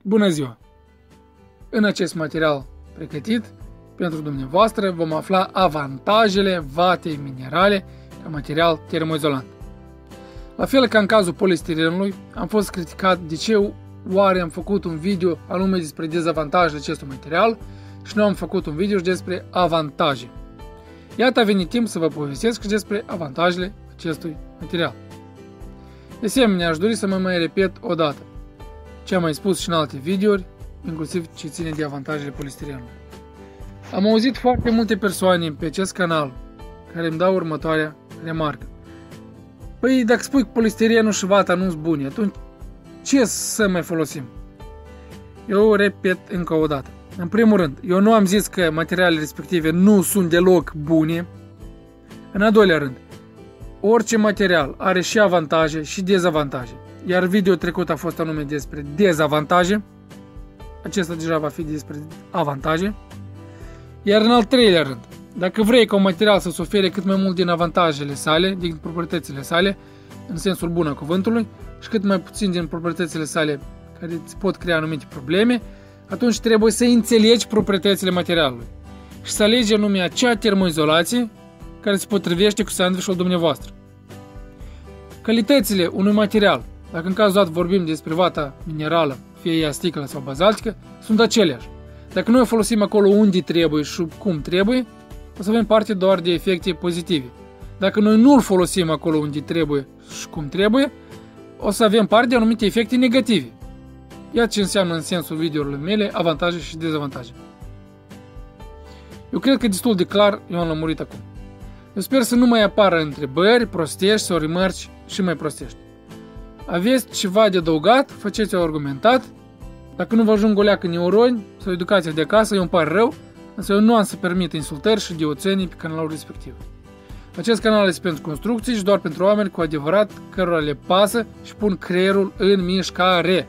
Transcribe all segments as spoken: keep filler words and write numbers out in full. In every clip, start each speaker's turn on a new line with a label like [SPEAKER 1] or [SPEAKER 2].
[SPEAKER 1] Bună ziua! În acest material pregătit pentru dumneavoastră vom afla avantajele vatei minerale ca material termoizolant. La fel ca în cazul polistirenului, am fost criticat de ce oare am făcut un video anume despre dezavantajele acestui material și nu am făcut un video despre avantaje. Iată a venit timp să vă povestesc despre avantajele acestui material. De asemenea, aș dori să mă mai repet o dată ce am mai spus și în alte videouri, inclusiv ce ține de avantajele polistirenului. Am auzit foarte multe persoane pe acest canal care îmi dau următoarea remarcă. Păi dacă spui că polistirenul și vata nu sunt bune, atunci ce să mai folosim? Eu repet încă o dată. În primul rând, eu nu am zis că materialele respective nu sunt deloc bune. În al doilea rând, orice material are și avantaje și dezavantaje. Iar video trecut a fost anume despre dezavantaje. Acesta deja va fi despre avantaje. Iar în al treilea rând, dacă vrei ca un material să-ți ofere cât mai mult din avantajele sale, din proprietățile sale, în sensul bun al cuvântului, și cât mai puțin din proprietățile sale care îți pot crea anumite probleme, atunci trebuie să înțelegi proprietățile materialului și să alegi anume acea termoizolație care se potrivește cu sandwich-ul dumneavoastră. Calitățile unui material, dacă în cazul dat vorbim despre vata minerală, fie ea sticlă sau bazaltică, sunt aceleași. Dacă noi o folosim acolo unde trebuie și cum trebuie, o să avem parte doar de efecte pozitive. Dacă noi nu îl folosim acolo unde trebuie și cum trebuie, o să avem parte de anumite efecte negative. Iată ce înseamnă în sensul videourilor mele avantaje și dezavantaje. Eu cred că destul de clar eu am lămurit acum. Eu sper să nu mai apară întrebări prostești sau remarci și mai prostești. Aveți ceva de adăugat, faceți-o argumentat. Dacă nu vă ajung o leacă neuroni sau educația de acasă, eu îmi pare rău, însă eu nu am să permit insultări și idioțenii pe canalul respectiv. Acest canal este pentru construcții și doar pentru oameni cu adevărat cărora le pasă și pun creierul în mișcare.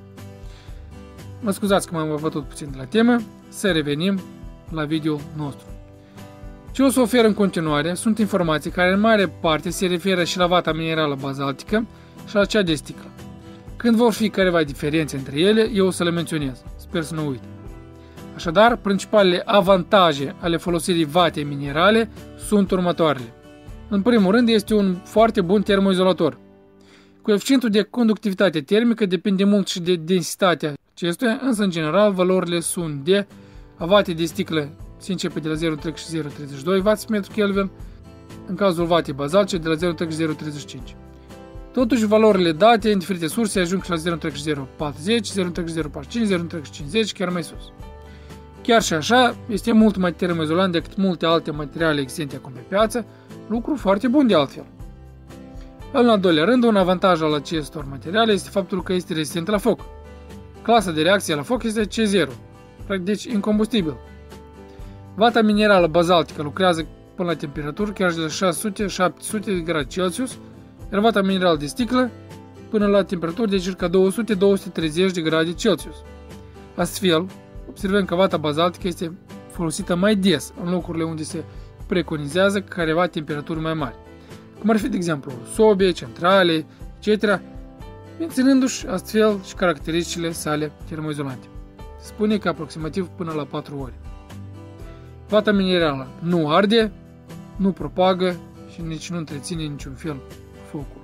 [SPEAKER 1] Mă scuzați că m-am bătut puțin de la temă, să revenim la video nostru. Ce o să ofer în continuare sunt informații care în mare parte se referă și la vata minerală bazaltică și la cea de sticlă. Când vor fi careva diferențe între ele, eu o să le menționez. Sper să nu uit. Așadar, principalele avantaje ale folosirii vatei minerale sunt următoarele. În primul rând, este un foarte bun termoizolator. Coeficientul de conductivitate termică depinde mult și de densitatea acestuia, însă în general valorile sunt de a vatei de sticlă se începe de la zero virgulă zero treizeci și doi W pe metru Kelvin, în cazul vatei bazaltice de la zero virgulă zero treizeci și cinci. Totuși, valorile date în diferite surse ajung și la zero virgulă zero patruzeci, zero virgulă zero patruzeci și cinci, zero virgulă cincizeci, chiar mai sus. Chiar și așa, este mult mai termoizolant decât multe alte materiale existente acum pe piață, lucru foarte bun de altfel. În al doilea rând, un avantaj al acestor materiale este faptul că este rezistent la foc. Clasa de reacție la foc este C zero, deci incombustibil. Vata minerală bazaltică lucrează până la temperaturi chiar de la șase sute - șapte sute de grade Celsius, iar vata minerală de sticlă până la temperaturi de circa două sute - două sute treizeci de grade Celsius. Astfel, observăm că vata bazaltică este folosită mai des în locurile unde se preconizează careva temperaturi mai mari, cum ar fi, de exemplu, sobe, centrale, et cetera, menținându-și astfel și caracteristicile sale termoizolante. Se spune că aproximativ până la patru ori. Vata minerală nu arde, nu propagă și nici nu întreține niciun fel focul.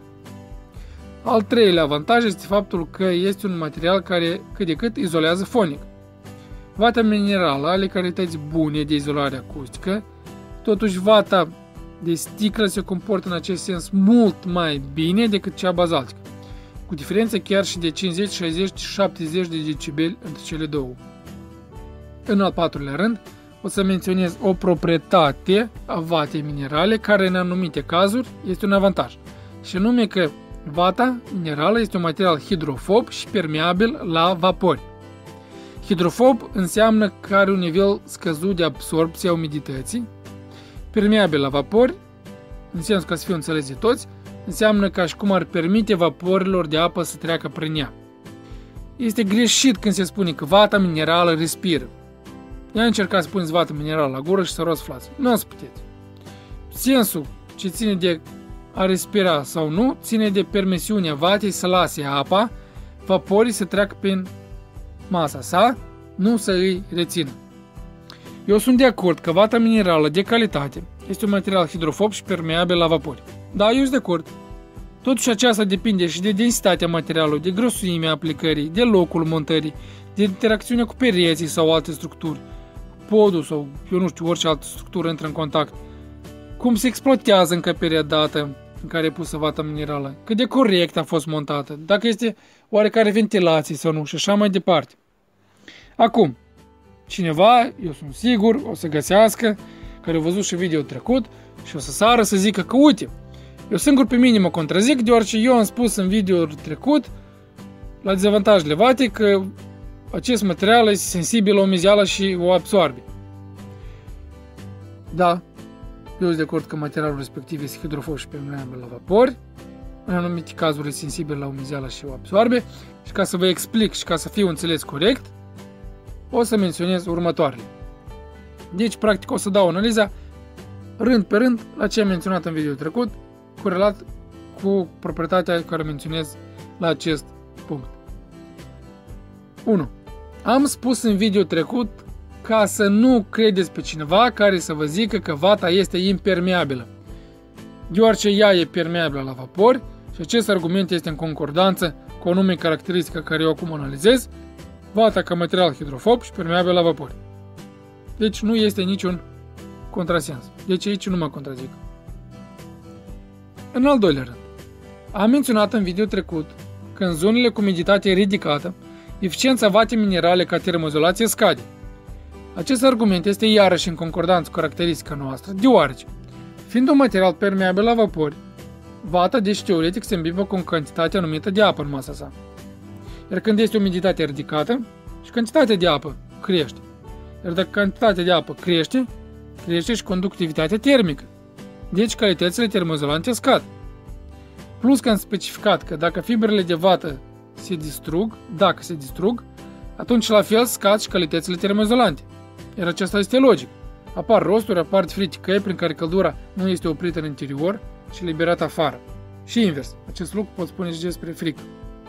[SPEAKER 1] Al treilea avantaj este faptul că este un material care cât de cât izolează fonic. Vata minerală are calități bune de izolare acustică, totuși vata de sticlă se comportă în acest sens mult mai bine decât cea bazaltică, cu diferență chiar și de cincizeci, șaizeci, șaptezeci de decibeli între cele două. În al patrulea rând, o să menționez o proprietate a vatei minerale care în anumite cazuri este un avantaj, și anume că vata minerală este un material hidrofob și permeabil la vapori. Hidrofob înseamnă că are un nivel scăzut de absorbție a umidității. Permeabil la vapori, în sensul ca să fiu înțeles de toți, înseamnă ca și cum ar permite vaporilor de apă să treacă prin ea. Este greșit când se spune că vata minerală respiră. Ia încercați să puneți vată minerală la gură și să răsflați. Nu o să puteți. Sensul ce ține de a respira sau nu ține de permisiunea vatei să lase apa, vaporii să treacă prin masa sa, nu să îi rețină. Eu sunt de acord că vata minerală de calitate este un material hidrofob și permeabil la vapori. Da, eu sunt de acord. Totuși aceasta depinde și de densitatea materialului, de grosimea aplicării, de locul montării, de interacțiunea cu pereții sau alte structuri, podul sau, eu nu știu, orice altă structură intră în contact, cum se exploatează încăperea dată în care e pusă vata minerală, cât de corect a fost montată, dacă este oarecare ventilație sau nu și așa mai departe. Acum, cineva, eu sunt sigur, o să găsească, care a văzut și video trecut și o să sară să zică că uite, eu singur pe mine mă contrazic, deoarece eu am spus în video trecut la dezavantajele vatei că acest material este sensibil la umezeală și o absorbe. Da, eu sunt de acord că materialul respectiv este hidrofob și permeabil la vapori, în anumite cazuri este sensibil la umezeală și o absorbe, și ca să vă explic și ca să fiu înțeles corect, o să menționez următoarele. Deci, practic, o să dau analiza rând pe rând la ce am menționat în video trecut, corelat cu proprietatea care menționez la acest punct. unu. Am spus în video trecut ca să nu credeți pe cineva care să vă zică că vata este impermeabilă, deoarece ea e permeabilă la vapori și acest argument este în concordanță cu o anume caracteristică care eu acum analizez, vata ca material hidrofob și permeabil la vapori. Deci nu este niciun contrasens. Deci aici nu mă contrazic. În al doilea rând, am menționat în video trecut că în zonele cu umiditate ridicată, eficiența vatei minerale ca termoizolație scade. Acest argument este iarăși în concordanță cu caracteristica noastră, deoarece, fiind un material permeabil la vapori, vata deci teoretic se îmbibă cu o cantitate anumită de apă în masa sa. Iar când este umiditate ridicată, și cantitatea de apă crește. Iar dacă cantitatea de apă crește, crește și conductivitatea termică. Deci calitățile termoizolante scad. Plus că am specificat că dacă fibrele de vată se distrug, dacă se distrug, atunci la fel scad și calitățile termoizolante. Iar acesta este logic. Apar rosturi, apar diferite căi prin care căldura nu este oprită în interior, ci liberată afară. Și invers. Acest lucru pot spune și despre frică.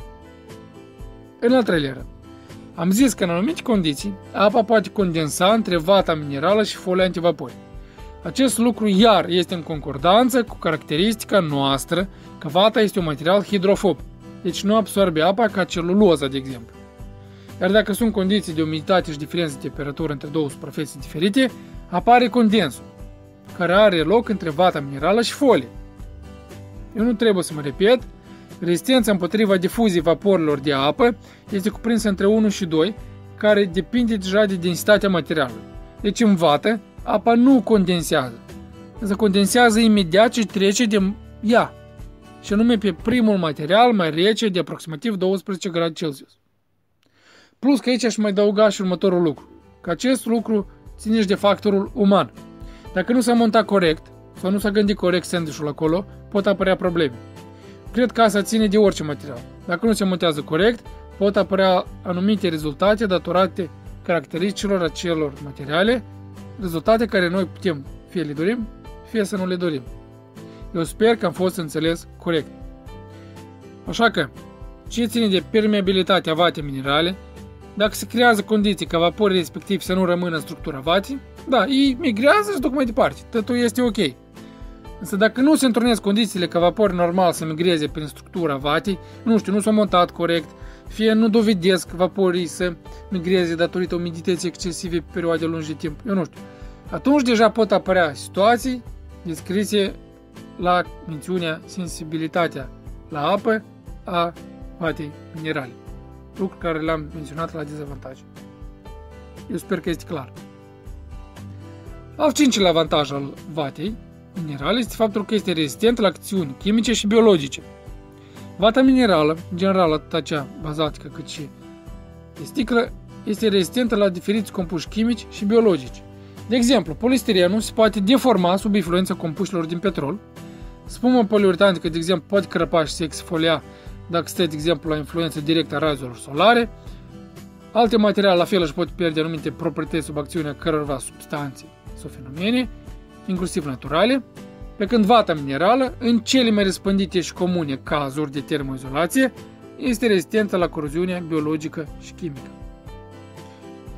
[SPEAKER 1] În al treilea rând, am zis că în anumite condiții, apa poate condensa între vata minerală și folia antivapori. Acest lucru iar este în concordanță cu caracteristica noastră că vata este un material hidrofob, deci nu absorbe apa ca celuloza, de exemplu. Iar dacă sunt condiții de umiditate și diferență de temperatură între două suprafețe diferite, apare condensul, care are loc între vata minerală și folie. Eu nu trebuie să mă repet, rezistența împotriva difuziei vaporilor de apă este cuprinsă între unu și doi, care depinde deja de densitatea materialului. Deci în vată, apa nu condensează, însă condensează imediat și trece de ea, și anume pe primul material mai rece de aproximativ douăsprezece grade Celsius. Plus că aici aș mai adăuga și următorul lucru, că acest lucru ține și de factorul uman. Dacă nu s-a montat corect, sau nu s-a gândit corect sandwich-ul acolo, pot apărea probleme. Cred că asta ține de orice material. Dacă nu se montează corect, pot apărea anumite rezultate datorate caracteristicilor acelor materiale, rezultate care noi putem fie le dorim, fie să nu le dorim. Eu sper că am fost înțeles corect. Așa că, ce ține de permeabilitatea vatei minerale, dacă se creează condiții ca vaporii respectivi să nu rămână în structura vatii, da, ei migrează și duc mai departe, totul este ok. Însă dacă nu se întrunesc condițiile ca vaporii normal să migreze prin structura vatei, nu știu, nu s-au montat corect, fie nu dovedesc vaporii să migreze datorită umidității excesive pe perioade lungi de timp, eu nu știu, atunci deja pot apărea situații descrise la mențiunea sensibilitatea la apă a vatei minerale, lucru care l-am menționat la dezavantaj. Eu sper că este clar. Al cincilea avantaj al vatei minerale este faptul că este rezistent la acțiuni chimice și biologice. Vata minerală, în general atât cea bazatică cât și de sticlă, este rezistentă la diferiți compuși chimici și biologici. De exemplu, polistirenul se poate deforma sub influența compuștilor din petrol, spuma poliuretanică, de exemplu, poate crăpa și se exfolia dacă stă, de exemplu, la influența directă a razelor solare. Alte materiale la fel își pot pierde anumite proprietăți sub acțiunea cărorva substanțe sau fenomene, inclusiv naturale, pe când vata minerală, în cele mai răspândite și comune cazuri de termoizolație, este rezistentă la coroziunea biologică și chimică.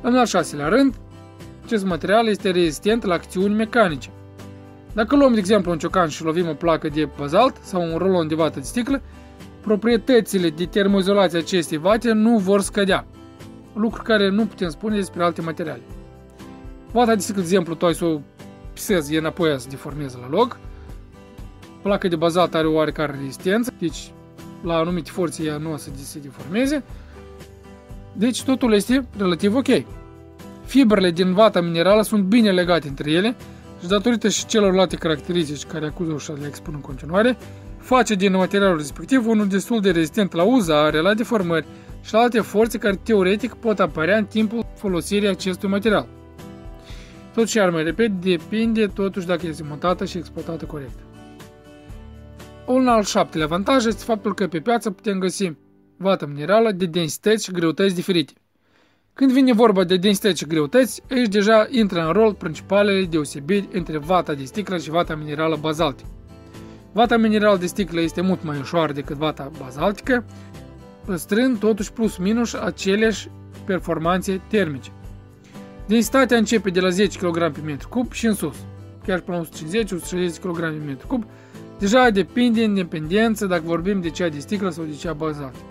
[SPEAKER 1] În al șaselea rând, acest material este rezistent la acțiuni mecanice. Dacă luăm, de exemplu, un ciocan și lovim o placă de bazalt sau un rulon de vată de sticlă, proprietățile de termoizolație acestei vate nu vor scădea, lucru care nu putem spune despre alte materiale. Vata de sticlă, de exemplu, tu ai să o pisezi, e înapoi să deformeze la loc. Placa de bazalt are o oarecare rezistență, deci la anumite forțe ea nu o să se deformeze. Deci totul este relativ ok. Fibrele din vata minerală sunt bine legate între ele și datorită și celorlalte caracteristici care acuză și le expun în continuare, face din materialul respectiv unul destul de rezistent la uzare, la deformări și la alte forțe care teoretic pot apărea în timpul folosirii acestui material. Totuși, iar mai repet, depinde totuși dacă este montată și exploatată corect. Un al șaptelea avantaj este faptul că pe piață putem găsi vată minerală de densități și greutăți diferite. Când vine vorba de densități și greutăți, aici deja intră în rol principalele deosebiri între vata de sticlă și vata minerală bazaltică. Vata minerală de sticlă este mult mai ușoară decât vata bazaltică, păstrând totuși plus minus aceleași performanțe termice. Densitatea începe de la zece kilograme pe metru cub și în sus, chiar până la o sută cincizeci - o sută șaizeci kilograme pe metru cub, deja depinde în dependență dacă vorbim de cea de sticlă sau de cea bazaltică.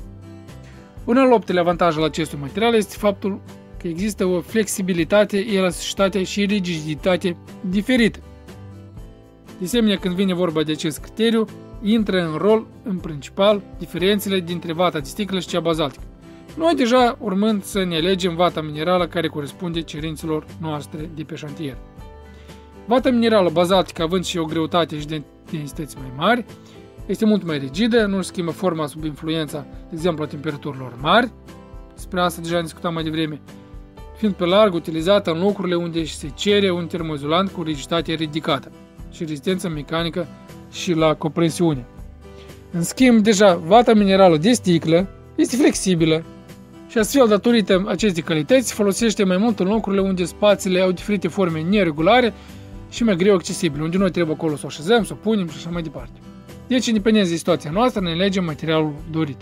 [SPEAKER 1] Un al optelea avantaj al acestui material este faptul că există o flexibilitate, elasticitate și rigiditate diferită. De asemenea, când vine vorba de acest criteriu, intră în rol, în principal, diferențele dintre vata de sticlă și cea bazaltică. Noi deja urmând să ne alegem vata minerală care corespunde cerințelor noastre de pe șantier. Vata minerală bazaltică, având și o greutate și densități mai mari, este mult mai rigidă, nu își schimbă forma sub influența, de exemplu, a temperaturilor mari. Despre asta deja discutam mai devreme, fiind pe larg utilizată în locurile unde se cere un termoizolant cu rigiditate ridicată și rezistență mecanică și la compresiune. În schimb, deja vata minerală de sticlă este flexibilă și astfel, datorită acestei calități, folosește mai mult în locurile unde spațiile au diferite forme neregulare și mai greu accesibile, unde noi trebuie acolo să o așezăm, să o punem și așa mai departe. Deci, independent de situația noastră, ne alegem materialul dorit.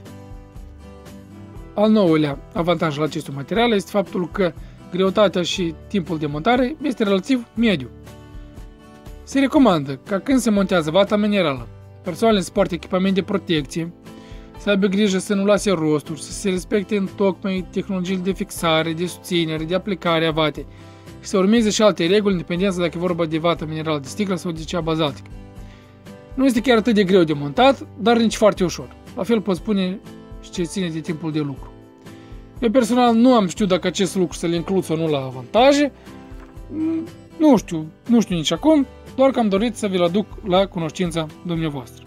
[SPEAKER 1] Al nouălea avantaj al acestui material este faptul că greutatea și timpul de montare este relativ mediu. Se recomandă ca când se montează vata minerală, persoanele să poarte echipament de protecție, să aibă grijă să nu lase rosturi, să se respecte întocmai tehnologiile de fixare, de susținere, de aplicare a vatei și să urmeze și alte reguli, independență dacă e vorba de vată minerală de sticlă sau de cea bazaltică. Nu este chiar atât de greu de montat, dar nici foarte ușor. La fel pot spune și ce ține de timpul de lucru. Eu personal nu am știut dacă acest lucru să le includ sau nu la avantaje. Nu știu, nu știu nici acum, doar că am dorit să vi-l aduc la cunoștința dumneavoastră.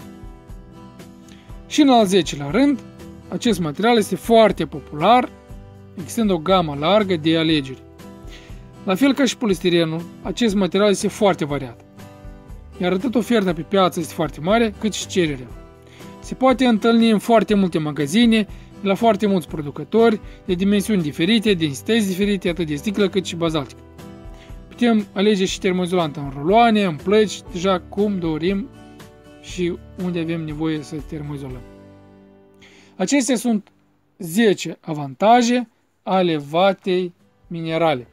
[SPEAKER 1] Și în al zecelea rând, acest material este foarte popular, existând o gamă largă de alegeri. La fel ca și polistirenul, acest material este foarte variat. Iar atât oferta pe piață este foarte mare, cât și cererea. Se poate întâlni în foarte multe magazine, la foarte mulți producători, de dimensiuni diferite, densități diferite, atât de sticlă cât și bazaltică. Putem alege și termoizolant în ruloane, în plăci, deja cum dorim și unde avem nevoie să termoizolăm. Acestea sunt zece avantaje ale vatei minerale.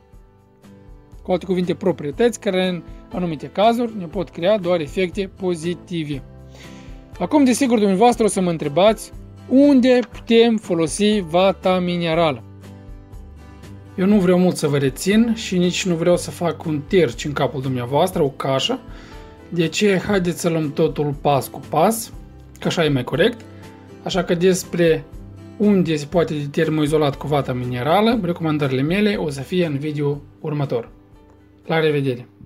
[SPEAKER 1] Cu alte cuvinte, proprietăți care în anumite cazuri ne pot crea doar efecte pozitive. Acum, desigur, dumneavoastră o să mă întrebați unde putem folosi vata minerală. Eu nu vreau mult să vă rețin și nici nu vreau să fac un terci în capul dumneavoastră, o cașă. De aceea, haideți să luăm totul pas cu pas, că așa e mai corect. Așa că despre unde se poate de termoizolat cu vata minerală, recomandările mele o să fie în video următor. La revedere!